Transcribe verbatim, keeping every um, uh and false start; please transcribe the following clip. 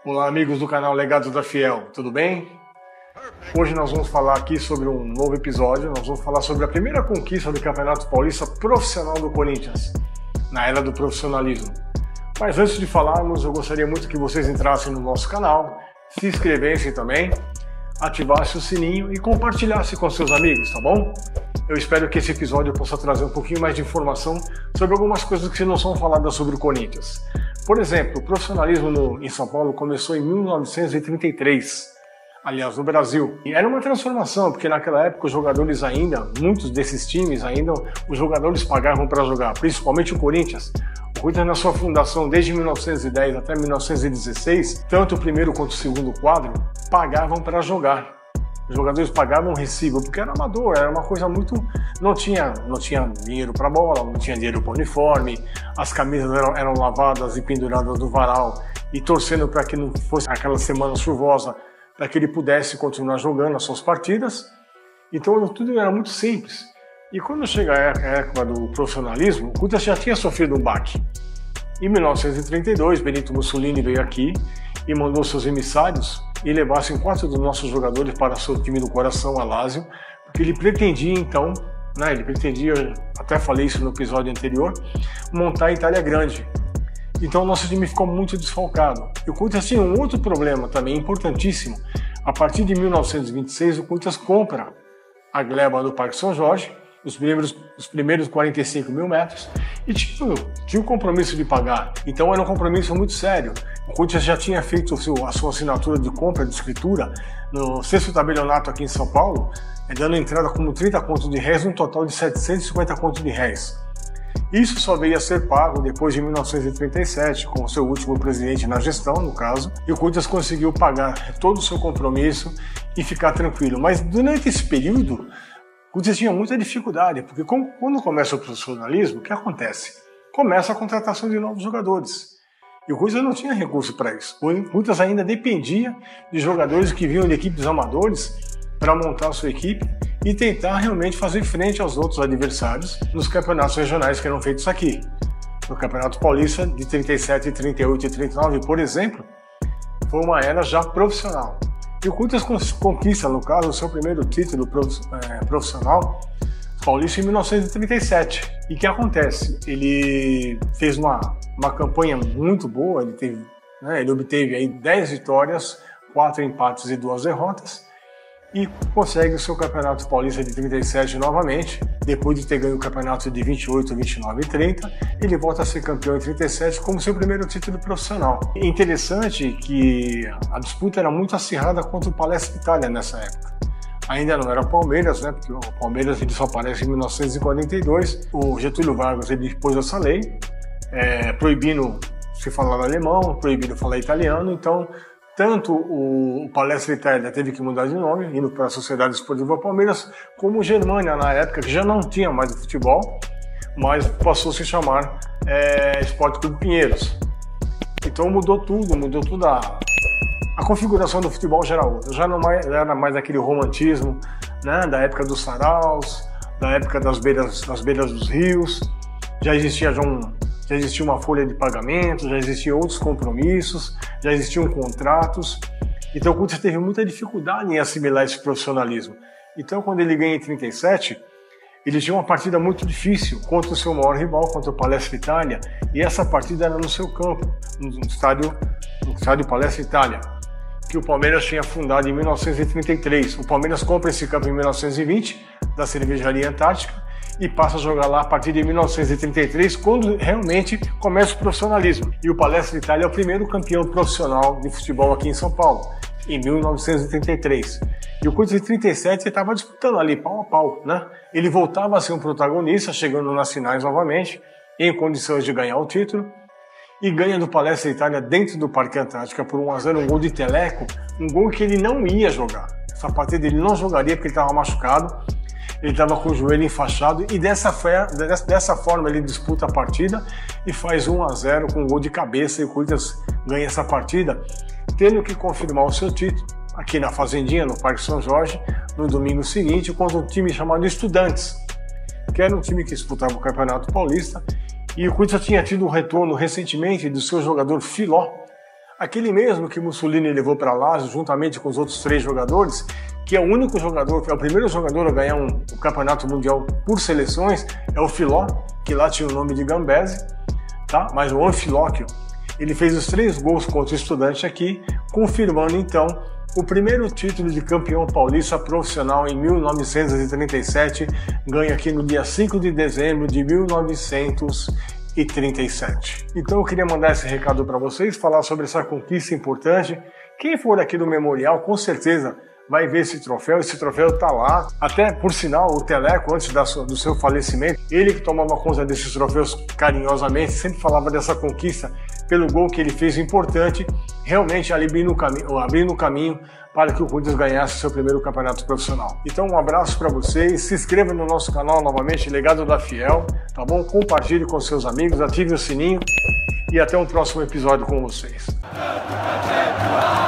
Olá amigos do canal Legados da Fiel, tudo bem? Hoje nós vamos falar aqui sobre um novo episódio, nós vamos falar sobre a primeira conquista do Campeonato Paulista profissional do Corinthians, na era do profissionalismo. Mas antes de falarmos, eu gostaria muito que vocês entrassem no nosso canal, se inscrevessem também, ativassem o sininho e compartilhassem com seus amigos, tá bom? Eu espero que esse episódio possa trazer um pouquinho mais de informação sobre algumas coisas que não são faladas sobre o Corinthians. Por exemplo, o profissionalismo no, em São Paulo começou em mil novecentos e trinta e três, aliás, no Brasil. E era uma transformação, porque naquela época os jogadores ainda, muitos desses times ainda, os jogadores pagavam para jogar, principalmente o Corinthians. O Corinthians, na sua fundação desde mil novecentos e dez até mil novecentos e dezesseis, tanto o primeiro quanto o segundo quadro, pagavam para jogar. Os jogadores pagavam recibo, porque era amador, era uma coisa muito... Não tinha, não tinha dinheiro para bola, não tinha dinheiro para uniforme, as camisas eram, eram lavadas e penduradas no varal, e torcendo para que não fosse aquela semana chuvosa, para que ele pudesse continuar jogando as suas partidas. Então tudo era muito simples. E quando chega a época do profissionalismo, o Corinthians já tinha sofrido um baque. Em mil novecentos e trinta e dois, Benito Mussolini veio aqui e mandou seus emissários e levassem quatro dos nossos jogadores para seu time do coração, a Lazio, porque ele pretendia então, né, ele pretendia, até falei isso no episódio anterior, montar a Itália Grande. Então o nosso time ficou muito desfalcado. E o Corinthians tinha um outro problema também importantíssimo. A partir de mil novecentos e vinte e seis, o Corinthians compra a gleba do Parque São Jorge, os primeiros, os primeiros quarenta e cinco mil metros, e tinha, tinha o compromisso de pagar. Então era um compromisso muito sério. O Corinthians já tinha feito a sua assinatura de compra, de escritura, no sexto tabelionato aqui em São Paulo, dando entrada como trinta contos de réis, um total de setecentos e cinquenta contos de réis. Isso só veio a ser pago depois de mil novecentos e trinta e sete, com o seu último presidente na gestão, no caso, e o Corinthians conseguiu pagar todo o seu compromisso e ficar tranquilo. Mas durante esse período, o Corinthians tinha muita dificuldade, porque quando começa o profissionalismo, o que acontece? Começa a contratação de novos jogadores. E o Corinthians não tinha recurso para isso. O Corinthians ainda dependia de jogadores que vinham de equipes amadores para montar a sua equipe e tentar realmente fazer frente aos outros adversários nos campeonatos regionais que eram feitos aqui. No Campeonato Paulista de trinta e sete, trinta e oito e trinta e nove, por exemplo, foi uma era já profissional. E o Corinthians conquista, no caso, o seu primeiro título profissional paulista em mil novecentos e trinta e sete. E o que acontece? Ele fez uma, uma campanha muito boa, ele, teve, né, ele obteve aí dez vitórias, quatro empates e duas derrotas, e consegue o seu Campeonato Paulista de trinta e sete novamente. Depois de ter ganho o campeonato de vinte e oito, vinte e nove e trinta, ele volta a ser campeão em trinta e sete como seu primeiro título profissional. É interessante que a disputa era muito acirrada contra o Palestra Itália nessa época. Ainda não era o Palmeiras, né? Porque o Palmeiras ele só aparece em mil novecentos e quarenta e dois. O Getúlio Vargas ele pôs essa lei, é, proibindo se falar alemão, proibindo falar italiano. Então, tanto o Palestra Itália teve que mudar de nome, indo para a Sociedade Esportiva Palmeiras, como o Germânia, na época, que já não tinha mais o futebol, mas passou a se chamar é, Esporte Clube Pinheiros. Então mudou tudo, mudou toda a, a configuração do futebol geral. Já não mais, era mais aquele romantismo, né, da época dos saraus, da época das beiras, das beiras dos rios, já existia já um... Já existia uma folha de pagamento, já existiam outros compromissos, já existiam contratos. Então o Corinthians teve muita dificuldade em assimilar esse profissionalismo. Então quando ele ganha em trinta e sete, ele tinha uma partida muito difícil contra o seu maior rival, contra o Palestra Itália, e essa partida era no seu campo, no estádio, no estádio Palestra Itália, que o Palmeiras tinha fundado em mil novecentos e trinta e três. O Palmeiras compra esse campo em mil novecentos e vinte, da Cervejaria Antártica, e passa a jogar lá a partir de mil novecentos e trinta e três, quando realmente começa o profissionalismo. E o Palestra Itália é o primeiro campeão profissional de futebol aqui em São Paulo, em mil novecentos e trinta e três. E o Corinthians em trinta e sete estava disputando ali, pau a pau, né? Ele voltava a ser um protagonista, chegando nas finais novamente, em condições de ganhar o título, e ganha do Palestra Itália dentro do Parque Antártica por um a zero, um gol de Teleco, um gol que ele não ia jogar. Essa partida ele não jogaria porque ele estava machucado, ele estava com o joelho enfaixado, e dessa, dessa forma ele disputa a partida e faz um a zero com um gol de cabeça, e o Corinthians ganha essa partida, tendo que confirmar o seu título aqui na Fazendinha, no Parque São Jorge, no domingo seguinte, contra um time chamado Estudantes, que era um time que disputava o Campeonato Paulista, e o Corinthians tinha tido um retorno recentemente do seu jogador Filó, Aquele mesmo que Mussolini levou para Lazio juntamente com os outros três jogadores, que é o único jogador, que é o primeiro jogador a ganhar um, um campeonato mundial por seleções, é o Filó, que lá tinha o nome de Gambesi, tá? Mas o Anfilóquio, ele fez os três gols contra o Estudante aqui, confirmando então o primeiro título de campeão paulista profissional em mil novecentos e trinta e sete, ganha aqui no dia cinco de dezembro de mil novecentos e trinta e sete. Então eu queria mandar esse recado para vocês, falar sobre essa conquista importante. Quem for aqui do Memorial, com certeza vai ver esse troféu, esse troféu tá lá. Até, por sinal, o Teleco, antes da sua, do seu falecimento, ele que tomava conta desses troféus carinhosamente, sempre falava dessa conquista pelo gol que ele fez importante, realmente abrindo o caminho, abrindo o caminho para que o Corinthians ganhasse seu primeiro campeonato profissional. Então um abraço para vocês, se inscreva no nosso canal novamente, Legado da Fiel, tá bom? Compartilhe com seus amigos, ative o sininho e até um próximo episódio com vocês.